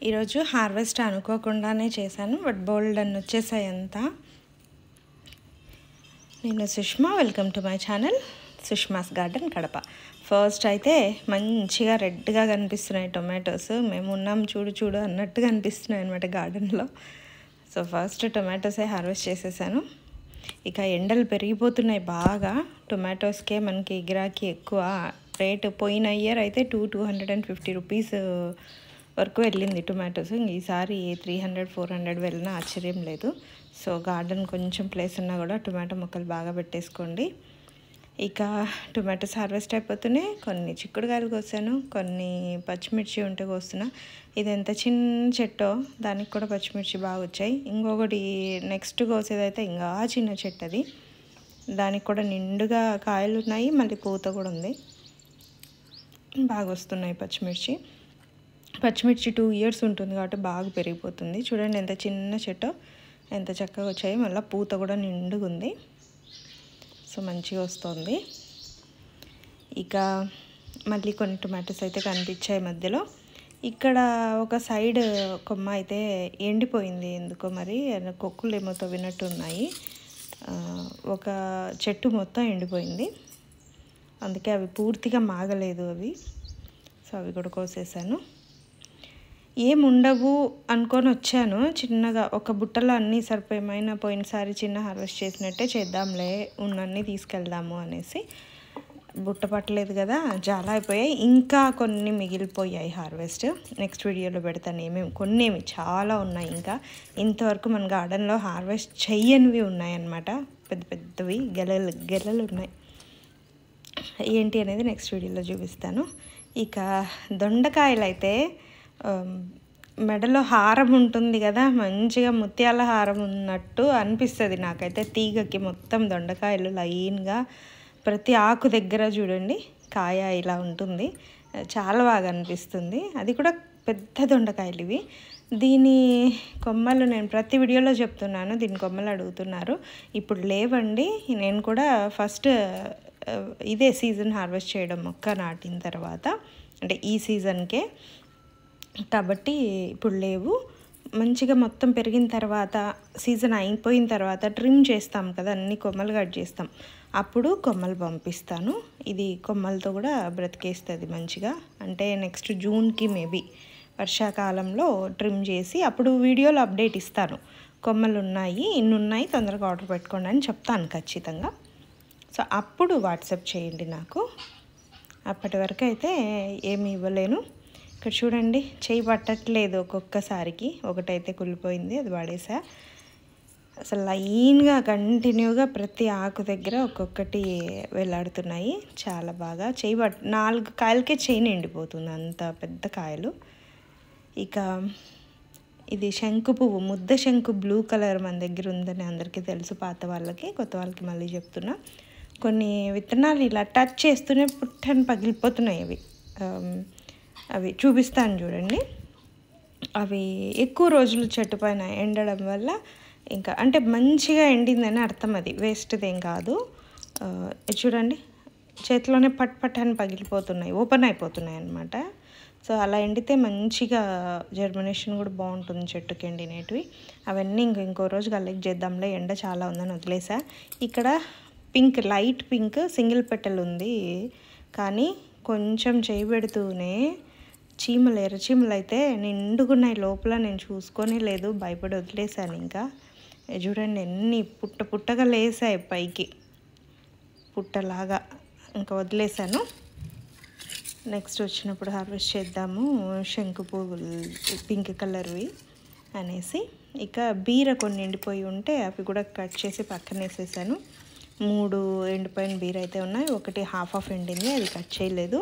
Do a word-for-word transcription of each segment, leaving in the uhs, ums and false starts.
ఈరోజు హార్వెస్ట్ అనుకోకుండానే చేశాను, బట్ బోల్డ్ అని వచ్చేసాయి అంతా. నేను Sushma, welcome to my channel Sushma's garden Kadapa. First అయితే మంచిగా రెడ్గా కనిపిస్తున్నాయి టొమాటోస్. మేము ఉన్నాం చూడు చూడు అన్నట్టుగా అనిపిస్తున్నాయి అనమాట గార్డెన్లో. సో ఫస్ట్ టొమాటోసే హార్వెస్ట్ చేసేసాను. ఇక ఎండలు పెరిగిపోతున్నాయి బాగా. టొమాటోస్కే మనకి గిరాకీ ఎక్కువ. రేటు పోయిన ఇయర్ అయితే two two hundred and fifty rupees వరకు వెళ్ళింది టొమాటోస్. ఈసారి త్రీ హండ్రెడ్ ఫోర్ హండ్రెడ్ వెళ్ళినా ఆశ్చర్యం లేదు. సో గార్డెన్ కొంచెం ప్లేస్ ఉన్నా కూడా టొమాటో మొక్కలు బాగా పెట్టేసుకోండి. ఇక టొమాటోస్ హార్వెస్ట్ అయిపోతున్నాయి. కొన్ని చిక్కుడుకాయలు కోసాను, కొన్ని పచ్చిమిర్చి ఉంటే కోస్తున్నా. ఇది ఎంత చిన్న చెట్టో దానికి కూడా పచ్చిమిర్చి బాగా వచ్చాయి. ఇంకొకటి నెక్స్ట్ కోసేదైతే ఇంకా చిన్న చెట్టు, అది దానికి కూడా నిండుగా కాయలు ఉన్నాయి, మళ్ళీ పూత కూడా ఉంది. బాగా వస్తున్నాయి పచ్చిమిర్చి. పచ్చిమిర్చి టూ ఇయర్స్ ఉంటుంది కాబట్టి బాగా పెరిగిపోతుంది. చూడండి ఎంత చిన్న చెట్టో ఎంత చక్కగా వచ్చాయి. మళ్ళీ పూత కూడా నిండుగా ఉంది. సో మంచిగా వస్తుంది. ఇక మళ్ళీ కొన్ని టొమాటోస్ అయితే కనిపించాయి మధ్యలో. ఇక్కడ ఒక సైడ్ కొమ్మ అయితే ఎండిపోయింది ఎందుకో, మరి కొక్కులు ఏమో తవ్వినట్టు ఉన్నాయి. ఒక చెట్టు మొత్తం ఎండిపోయింది, అందుకే అవి పూర్తిగా మాగలేదు అవి. సో అవి కూడా కోసేసాను. ఏముండవు అనుకొని వచ్చాను చిన్నగా, ఒక బుట్టలో అన్నీ సరిపోయేమైనా పోయినసారి చిన్న హార్వెస్ట్ చేసినట్టే చేద్దాంలే, ఉన్నన్ని తీసుకెళ్దాము అనేసి. బుట్ట పట్టలేదు కదా, చాలా అయిపోయాయి. ఇంకా కొన్ని మిగిలిపోయాయి హార్వెస్ట్. నెక్స్ట్ వీడియోలో పెడతాను ఏమేమి. కొన్ని ఏమి చాలా ఉన్నాయి ఇంకా. ఇంతవరకు మన గార్డెన్లో హార్వెస్ట్ చెయ్యనివి ఉన్నాయన్నమాట, పెద్ద పెద్దవి గెలలు గెలలు ఉన్నాయి. ఏంటి అనేది నెక్స్ట్ వీడియోలో చూపిస్తాను. ఇక దొండకాయలు అయితే మెడలో హారం ఉంటుంది కదా, మంచిగా ముత్యాల హారం ఉన్నట్టు అనిపిస్తుంది నాకైతే. తీగకి మొత్తం దొండకాయలు లైన్గా ప్రతి ఆకు దగ్గర చూడండి కాయ ఇలా ఉంటుంది, చాలా బాగా అనిపిస్తుంది. అది కూడా పెద్ద దొండకాయలు ఇవి. దీని కొమ్మలు నేను ప్రతి వీడియోలో చెప్తున్నాను, దీని కొమ్మలు అడుగుతున్నారు. ఇప్పుడు లేవండి. నేను కూడా ఫస్ట్ ఇదే సీజన్ హార్వెస్ట్ చేయడం మొక్క నాటిన తర్వాత, అంటే ఈ సీజన్కే కాబట్టి ఇప్పుడు లేవు. మంచిగా మొత్తం పెరిగిన తర్వాత సీజన్ అయిపోయిన తర్వాత ట్రిమ్ చేస్తాం కదా, అన్ని కొమ్మలు కట్ చేస్తాం, అప్పుడు కొమ్మలు పంపిస్తాను. ఇది కొమ్మలతో కూడా బ్రతికేస్తుంది మంచిగా. అంటే నెక్స్ట్ జూన్కి మేబీ వర్షాకాలంలో ట్రిమ్ చేసి అప్పుడు వీడియోలో అప్డేట్ ఇస్తాను. కొమ్మలు ఉన్నాయి, ఇన్ని ఉన్నాయి, తొందరగా ఆర్డర్ పెట్టుకోండి అని చెప్తాను ఖచ్చితంగా. సో అప్పుడు వాట్సాప్ చేయండి నాకు. అప్పటి వరకు అయితే ఏమి ఇవ్వలేను. ఇక్కడ చూడండి చేయి పట్టట్లేదు ఒక్కొక్కసారికి. ఒకటైతే కుళ్ళిపోయింది, అది పడేసా. అసలు లైన్గా కంటిన్యూగా ప్రతి ఆకు దగ్గర ఒక్కొక్కటి వేలాడుతున్నాయి. చాలా బాగా చేయి పట్ నాలుగు కాయలకే చేయి నిండిపోతుంది, అంత పెద్ద కాయలు. ఇక ఇది శంకు పువ్వు, ముద్ద శంకు, బ్లూ కలర్ మన దగ్గర ఉందని అందరికీ తెలుసు, పాత వాళ్ళకి. కొత్త వాళ్ళకి మళ్ళీ చెప్తున్నా. కొన్ని విత్తనాలు ఇలా టచ్ చేస్తూనే పుట్టని పగిలిపోతున్నాయి. అవి అవి చూపిస్తాను చూడండి. అవి ఎక్కువ రోజులు చెట్టు పైన ఎండడం వల్ల ఇంకా, అంటే మంచిగా ఎండిందని అర్థం, అది వేస్ట్దేం కాదు. చూడండి చేతిలోనే పట్ పట్ అని పగిలిపోతున్నాయి, ఓపెన్ అయిపోతున్నాయి అన్నమాట. సో అలా ఎండితే మంచిగా జర్మినేషన్ కూడా బాగుంటుంది చెట్టుకి ఎండినేటివి. అవన్నీ ఇంక ఇంకో రోజు కలెక్ట్ చేద్దాంలే, ఎండ చాలా ఉందని వదిలేసా. ఇక్కడ pink, light pink single petal ఉంది, కానీ కొంచెం చేయి పెడుతూనే చీమలు, ఎర్ర చీమలు అయితే నిండుకున్నాయి లోపల. నేను చూసుకొని లేదు, భయపడి వదిలేసాను. ఇంకా చూడండి ఎన్ని పుట్ట పుట్టగా లేసాయి పైకి, పుట్టలాగా. ఇంకా వదిలేసాను. నెక్స్ట్ వచ్చినప్పుడు హార్వెస్ట్ చేద్దాము శంకు పువ్వులు పింక్ కలర్వి అనేసి. ఇక బీర కొన్ని ఎండిపోయి ఉంటే అవి కూడా కట్ చేసి పక్కన వేసేసాను. మూడు ఎండిపోయిన బీర అయితే ఉన్నాయి, ఒకటి హాఫ్ ఆఫ్ ఎండింది, అది కట్ చేయలేదు.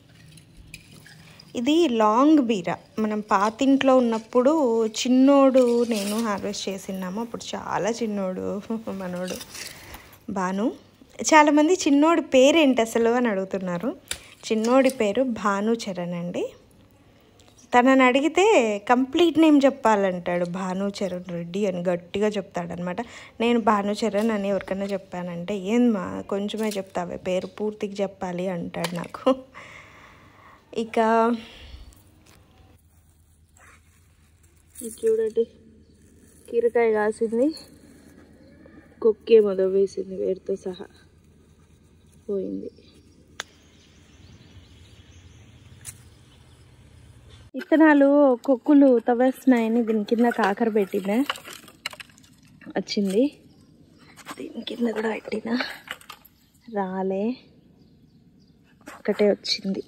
ఇది లాంగ్ బీర. మనం పాతింట్లో ఉన్నప్పుడు చిన్నోడు నేను హార్వెస్ట్ చేసినాము, అప్పుడు చాలా చిన్నోడు మనోడు భాను. చాలామంది చిన్నోడి పేరేంటి అసలు అని అడుగుతున్నారు. చిన్నోడి పేరు భాను చరణ్ అండి. తనని అడిగితే కంప్లీట్ నేమ్ చెప్పాలంటాడు, భాను చరణ్ రెడ్డి అని గట్టిగా చెప్తాడనమాట. నేను భాను చరణ్ అని ఎవరికైనా చెప్పానంటే, ఏంమా కొంచెమే చెప్తావే, పేరు పూర్తిగా చెప్పాలి అంటాడు నాకు. ఇక ఇది చూడండి, కీరకాయ కాసింది, కొక్కేమో వేసింది, వేరుతో సహా పోయింది. విత్తనాలు కొక్కులు తవ్వేస్తున్నాయని దీని కింద కాకర పెట్టిన వచ్చింది, దీని కింద కూడా పెట్టిన రాలే, ఒకటే వచ్చింది.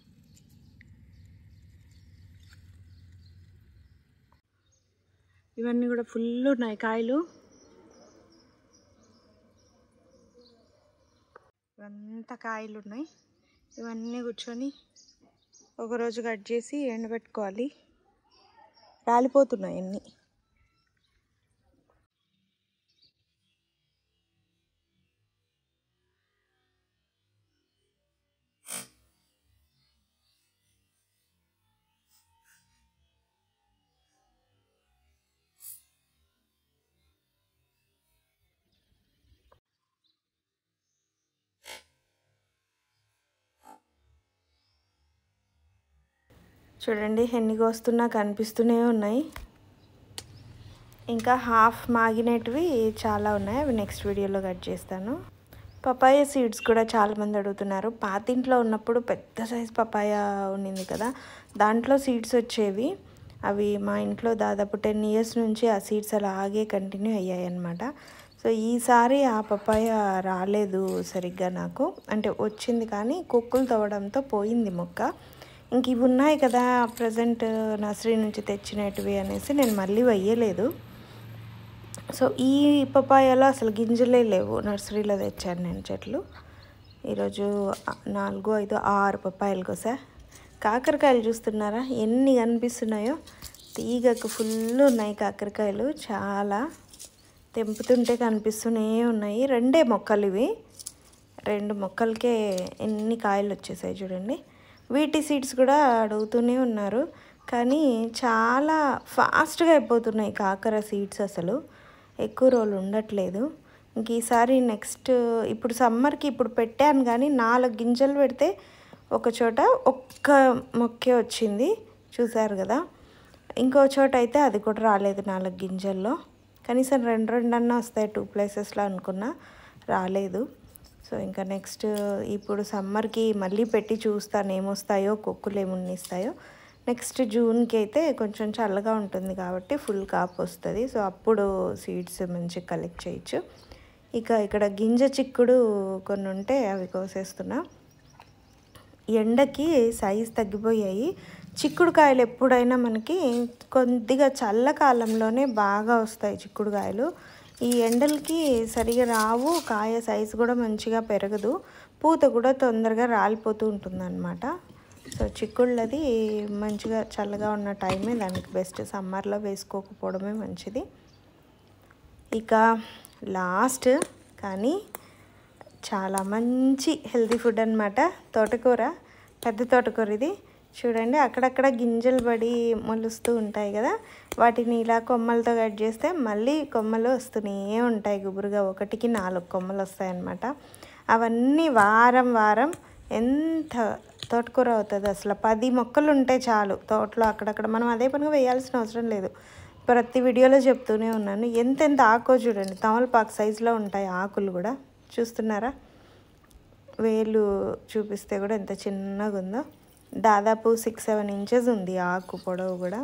ఇవన్నీ కూడా ఫుల్ ఉన్నాయి కాయలు. ఇవంతా కాయలు ఉన్నాయి. ఇవన్నీ కూర్చొని ఒకరోజు కట్ చేసి ఎండబెట్టుకోవాలి. రాలిపోతున్నాయి అన్నీ. చూడండి ఎన్ని కోస్తున్నా కనిపిస్తూనే ఉన్నాయి. ఇంకా హాఫ్ మాగినటివి చాలా ఉన్నాయి, అవి నెక్స్ట్ వీడియోలో కట్ చేస్తాను. పపాయ సీడ్స్ కూడా చాలామంది అడుగుతున్నారు. పాతింట్లో ఉన్నప్పుడు పెద్ద సైజ్ పపాయ ఉండింది కదా, దాంట్లో సీడ్స్ వచ్చేవి. అవి మా ఇంట్లో దాదాపు టెన్ ఇయర్స్ నుంచి ఆ సీడ్స్ అలాగే కంటిన్యూ అయ్యాయి అన్నమాట. సో ఈసారి ఆ పపాయ రాలేదు సరిగ్గా నాకు, అంటే వచ్చింది కానీ కుక్కులు తవ్వడంతో పోయింది మొక్క. ఇంక ఇవి ఉన్నాయి కదా ప్రజెంట్ నర్సరీ నుంచి తెచ్చినటివి అనేసి నేను మళ్ళీ వేయలేదు. సో ఈ పపాయాలో అసలు గింజలే లేవు, నర్సరీలో తెచ్చాను నేను చెట్లు. ఈరోజు నాలుగు ఐదు ఆరు పపాయలు కోసా. కాకరకాయలు చూస్తున్నారా ఎన్ని కనిపిస్తున్నాయో, తీగకు ఫుల్ ఉన్నాయి కాకరకాయలు, చాలా తెంపుతుంటే కనిపిస్తూనే ఉన్నాయి. రెండే మొక్కలు ఇవి, రెండు మొక్కలకే ఎన్ని కాయలు వచ్చేసాయి చూడండి. వీటి సీడ్స్ కూడా అడుగుతూనే ఉన్నారు, కానీ చాలా ఫాస్ట్గా అయిపోతున్నాయి కాకర సీడ్స్, అసలు ఎక్కువ రోజులు ఉండట్లేదు. ఇంక ఈసారి నెక్స్ట్ ఇప్పుడు సమ్మర్కి ఇప్పుడు పెట్టాను కానీ నాలుగు గింజలు పెడితే ఒక చోట ఒక్క మొక్కే వచ్చింది చూసారు కదా. ఇంకో చోట అయితే అది కూడా రాలేదు నాలుగు గింజల్లో, కనీసం రెండు రెండు అన్నా వస్తాయి టూ ప్లేసెస్లో అనుకున్నా, రాలేదు. సో ఇంకా నెక్స్ట్ ఇప్పుడు సమ్మర్కి మళ్ళీ పెట్టి చూస్తాను ఏమొస్తాయో, కొక్కులు ఏమున్ని ఇస్తాయో. నెక్స్ట్ జూన్కి అయితే కొంచెం చల్లగా ఉంటుంది కాబట్టి ఫుల్ కాపు వస్తుంది, సో అప్పుడు సీడ్స్ మంచిగా కలెక్ట్ చేయొచ్చు. ఇక ఇక్కడ గింజ చిక్కుడు కొన్ని ఉంటే అవి కోసేస్తున్నా. ఎండకి సైజ్ తగ్గిపోయాయి. చిక్కుడుకాయలు ఎప్పుడైనా మనకి కొద్దిగా చల్లకాలంలోనే బాగా వస్తాయి చిక్కుడుకాయలు. ఈ ఎండలకి సరిగా రావు, కాయ సైజు కూడా మంచిగా పెరగదు, పూత కూడా తొందరగా రాలిపోతూ ఉంటుందన్నమాట. సో చిక్కుళ్ళది మంచిగా చల్లగా ఉన్న టైమే దానికి బెస్ట్, సమ్మర్లో వేసుకోకపోవడమే మంచిది. ఇక లాస్ట్ కానీ చాలా మంచి హెల్తీ ఫుడ్ అన్నమాట, తోటకూర. పెద్ద తోటకూర ఇది చూడండి, అక్కడక్కడ గింజలు పడి మొలుస్తూ ఉంటాయి కదా, వాటిని ఇలా కొమ్మలతో కట్ చేస్తే మళ్ళీ కొమ్మలు వస్తూనే ఉంటాయి గుబురుగా, ఒకటికి నాలుగు కొమ్మలు వస్తాయన్నమాట. అవన్నీ వారం వారం ఎంత తోటకూర అవుతుంది అసలు, పది మొక్కలు ఉంటే చాలు తోటలో అక్కడక్కడ, మనం అదే పనిగా వేయాల్సిన అవసరం లేదు. ప్రతి వీడియోలో చెప్తూనే ఉన్నాను. ఎంతెంత ఆకో చూడండి, తమలపాకు సైజులో ఉంటాయి ఆకులు కూడా, చూస్తున్నారా? వేలు చూపిస్తే కూడా ఎంత చిన్నగా ఉందో, దాదాపు సిక్స్ సెవెన్ ఇంచెస్ ఉంది ఆకు పొడవు కూడా.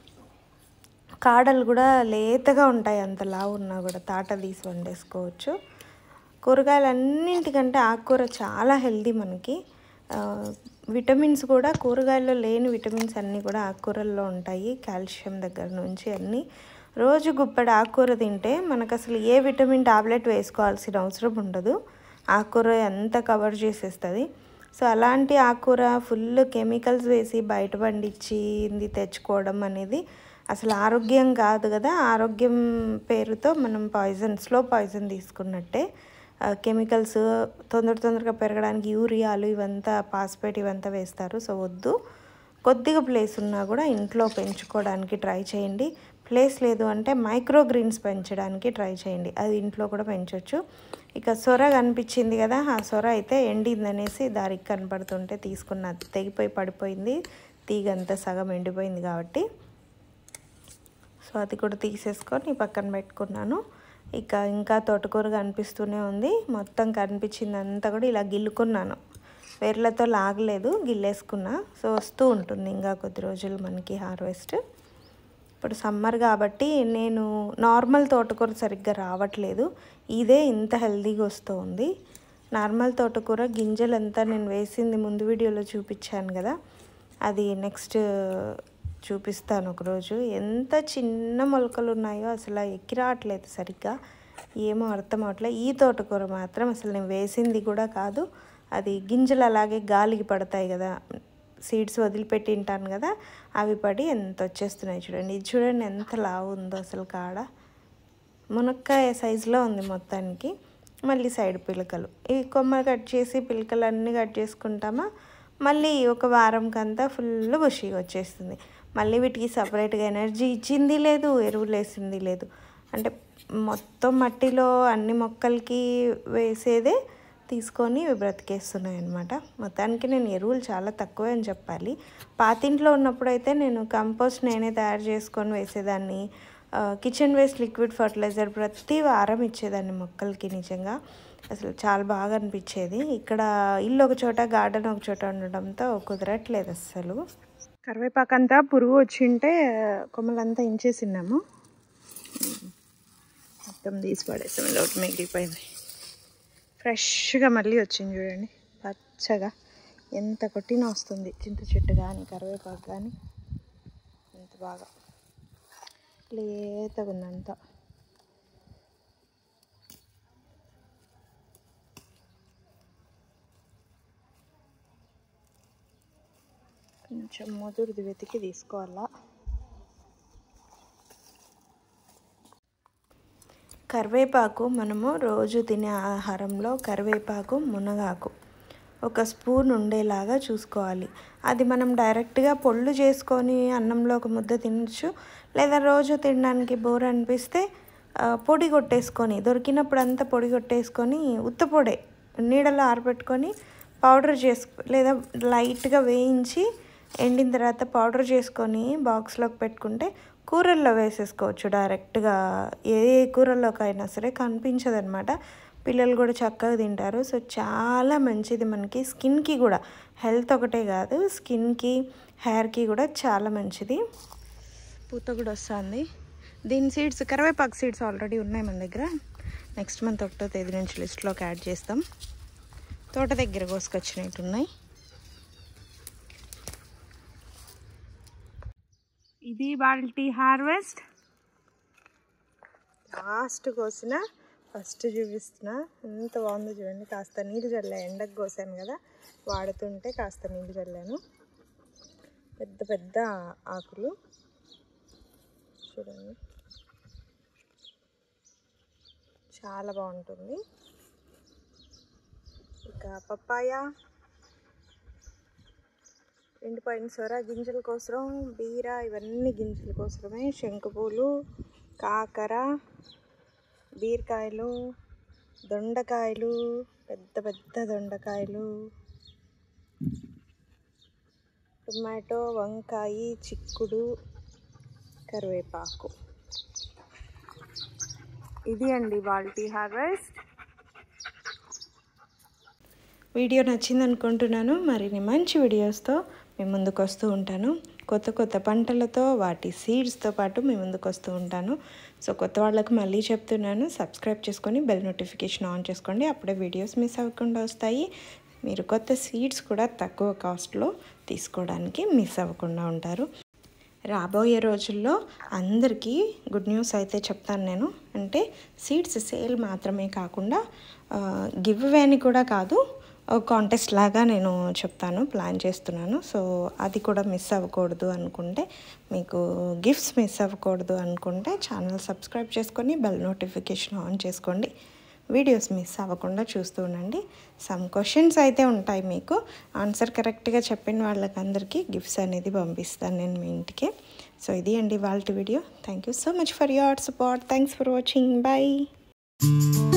కాడలు కూడా లేతగా ఉంటాయి, అంత లావు ఉన్నా కూడా తాట తీసి వండేసుకోవచ్చు. కూరగాయలు అన్నింటికంటే ఆకుకూర చాలా హెల్దీ మనకి. విటమిన్స్ కూడా కూరగాయల్లో లేని విటమిన్స్ అన్నీ కూడా ఆకుకూరల్లో ఉంటాయి, కాల్షియం దగ్గర నుంచి అన్నీ. రోజు గుప్పెడు ఆకుకూర తింటే మనకు అసలు ఏ విటమిన్ టాబ్లెట్ వేసుకోవాల్సిన అవసరం ఉండదు, ఆకుకూర అంతా కవర్ చేసేస్తుంది. సో అలాంటి ఆకుకూర ఫుల్ కెమికల్స్ వేసి బయట పండించింది తెచ్చుకోవడం అనేది అసలు ఆరోగ్యం కాదు కదా. ఆరోగ్యం పేరుతో మనం పాయిజన్, స్లో పాయిజన్ తీసుకున్నట్టే. కెమికల్స్ తొందర తొందరగా పెరగడానికి యూరియాలు ఇవంతా, పాస్పేట్ ఇవంతా వేస్తారు. సో వద్దు, కొద్దిగా ప్లేస్ ఉన్నా కూడా ఇంట్లో పెంచుకోవడానికి ట్రై చేయండి. ప్లేస్ లేదు అంటే మైక్రో గ్రీన్స్ పెంచడానికి ట్రై చేయండి, అది ఇంట్లో కూడా పెంచవచ్చు. ఇక సొర కనిపించింది కదా, ఆ సొర అయితే ఎండిందనేసి దారికి కనపడుతుంటే తీసుకున్న, తెగిపోయి పడిపోయింది, తీగంతా సగం ఎండిపోయింది కాబట్టి. అది కూడా తీసేసుకొని పక్కన పెట్టుకున్నాను. ఇక ఇంకా తోటకూర కనిపిస్తూనే ఉంది. మొత్తం కనిపించిందంతా కూడా ఇలా గిల్లుకున్నాను, వేర్లతో లాగలేదు, గిల్లేసుకున్నా. సో వస్తూ ఉంటుంది ఇంకా కొద్ది రోజులు మనకి హార్వెస్ట్. ఇప్పుడు సమ్మర్ కాబట్టి నేను నార్మల్ తోటకూర సరిగ్గా రావట్లేదు, ఇదే ఇంత హెల్తీగా వస్తూ ఉంది. నార్మల్ తోటకూర గింజలంతా నేను వేసింది ముందు వీడియోలో చూపించాను కదా, అది నెక్స్ట్ చూపిస్తాను ఒకరోజు. ఎంత చిన్న మొలకలు ఉన్నాయో అసలు ఎక్కి రావట్లేదు సరిగ్గా, ఏమో అర్థం అవట్లేదు. ఈ తోటకూర మాత్రం అసలు నేను వేసింది కూడా కాదు, అది గింజలు అలాగే గాలికి పడతాయి కదా, సీడ్స్ వదిలిపెట్టి ఉంటాను కదా, అవి పడి ఎంత వచ్చేస్తున్నాయి చూడండి. ఇది చూడండి ఎంత లావు ఉందో అసలు కాడ, మునక్కాయ సైజులో ఉంది మొత్తానికి. మళ్ళీ సైడ్ పిలకలు, ఈ కొమ్మ కట్ చేసి పిలకలు అన్నీ కట్ చేసుకుంటామా, మళ్ళీ ఒక వారంకంతా ఫుల్ బుషిగా వచ్చేస్తుంది. మళ్ళీ వీటికి సపరేట్గా ఎనర్జీ ఇచ్చింది లేదు, ఎరువులు వేసింది లేదు. అంటే మొత్తం మట్టిలో అన్ని మొక్కలకి వేసేదే తీసుకొని బ్రతికేస్తున్నాయి అన్నమాట. మొత్తానికి నేను ఎరువులు చాలా తక్కువే అని చెప్పాలి. పాతింట్లో ఉన్నప్పుడైతే నేను కంపోస్ట్ నేనే తయారు చేసుకొని వేసేదాన్ని. కిచెన్ వేస్ట్ లిక్విడ్ ఫర్టిలైజర్ ప్రతి వారం ఇచ్చేదాన్ని మొక్కలకి. నిజంగా అసలు చాలా బాగా అనిపించేది. ఇక్కడ ఇల్లు ఒక చోట, గార్డెన్ ఒక చోట ఉండడంతో కుదరట్లేదు అస్సలు. కరివేపాకంతా పురుగు వచ్చింటే కొమ్మలంతా ఇంచేసినాము, మొత్తం తీసి పడేసాము. ఇలా ఒకటి మిగిలిపోయింది, ఫ్రెష్గా మళ్ళీ వచ్చింది చూడండి, పచ్చగా. ఎంత కొట్టినా వస్తుంది, చింత చెట్టు కానీ కరివేపాకు కానీ ఎంత బాగా లేతగా ఉందంతా. కొంచెం ముదురుది వెతికి తీసుకోవాలా. కరివేపాకు మనము రోజు తినే ఆహారంలో కరివేపాకు, మునగాకు ఒక స్పూన్ ఉండేలాగా చూసుకోవాలి. అది మనం డైరెక్ట్గా పొళ్ళు చేసుకొని అన్నంలో ఒక ముద్ద తినచ్చు, లేదా రోజు తినడానికి బోర్ అనిపిస్తే పొడి కొట్టేసుకొని, దొరికినప్పుడు అంతా పొడి కొట్టేసుకొని ఉత్త పొడే నీడలో ఆరబెట్టుకొని పౌడర్ చేసుకో, లేదా లైట్గా వేయించి ఎండిన తర్వాత పౌడర్ చేసుకొని బాక్స్లోకి పెట్టుకుంటే కూరల్లో వేసేసుకోవచ్చు డైరెక్ట్గా. ఏ కూరల్లోకైనా సరే కనిపించదు అనమాట, పిల్లలు కూడా చక్కగా తింటారు. సో చాలా మంచిది మనకి, స్కిన్కి కూడా. హెల్త్ ఒకటే కాదు, స్కిన్కి, హెయిర్కి కూడా చాలా మంచిది. పూత కూడా వస్తుంది. దీని సీడ్స్, కరివేపాకు సీడ్స్ ఆల్రెడీ ఉన్నాయి మన దగ్గర. నెక్స్ట్ మంత్ ఒకటో తేదీ నుంచి లిస్ట్లోకి యాడ్ చేస్తాం. తోట దగ్గర కోసుకొచ్చినట్టు ఉన్నాయి. ఇది వాళ్ళ హార్వెస్ట్. లాస్ట్ కోసిన ఫస్ట్ చూపిస్తున్నా, ఎంత బాగుందో చూడండి. కాస్త నీళ్ళు చల్లా, ఎండకు కోసాను కదా, వాడుతుంటే కాస్త నీళ్ళు చల్లాను. పెద్ద పెద్ద ఆకులు చూడండి, చాలా బాగుంటుంది. ఇక పప్పాయ, ఎండిపోయిన సొర గింజల కోసం, బీర, ఇవన్నీ గింజల కోసమే. శంకుపూలు, కాకర, బీరకాయలు, దొండకాయలు, పెద్ద పెద్ద దొండకాయలు, టొమాటో, వంకాయ, చిక్కుడు, కరివేపాకు. ఇది అండి వాళ్ళ హార్వెస్ట్. వీడియో నచ్చింది అనుకుంటున్నాను. మరిన్ని మంచి వీడియోస్తో మీ ముందుకు వస్తూ ఉంటాను. కొత్త కొత్త పంటలతో, వాటి సీడ్స్తో పాటు మీ ముందుకు వస్తూ ఉంటాను. సో కొత్త వాళ్ళకు మళ్ళీ చెప్తున్నాను, సబ్స్క్రైబ్ చేసుకొని బెల్ నోటిఫికేషన్ ఆన్ చేసుకోండి, అప్పుడే వీడియోస్ మిస్ అవ్వకుండా వస్తాయి. మీరు కొత్త సీడ్స్ కూడా తక్కువ కాస్ట్లో తీసుకోవడానికి మిస్ అవ్వకుండా ఉంటారు. రాబోయే రోజుల్లో అందరికీ గుడ్ న్యూస్ అయితే చెప్తాను నేను. అంటే సీడ్స్ సేల్ మాత్రమే కాకుండా గివ్ అవేని కూడా కాదు, కాంటెస్ట్ లాగా నేను చెప్తాను, ప్లాన్ చేస్తున్నాను. సో అది కూడా మిస్ అవ్వకూడదు అనుకుంటే, మీకు గిఫ్ట్స్ మిస్ అవ్వకూడదు అనుకుంటే ఛానల్ సబ్స్క్రైబ్ చేసుకొని బెల్ నోటిఫికేషన్ ఆన్ చేసుకోండి. వీడియోస్ మిస్ అవ్వకుండా చూస్తూ ఉండండి. సమ్ క్వశ్చన్స్ అయితే ఉంటాయి, మీకు ఆన్సర్ కరెక్ట్గా చెప్పిన వాళ్ళకి అందరికీ గిఫ్ట్స్ అనేది పంపిస్తాను నేను మీ ఇంటికి. సో ఇది అండి వాళ్ళ వీడియో. Thank you so much for your support. Thanks for watching. Bye.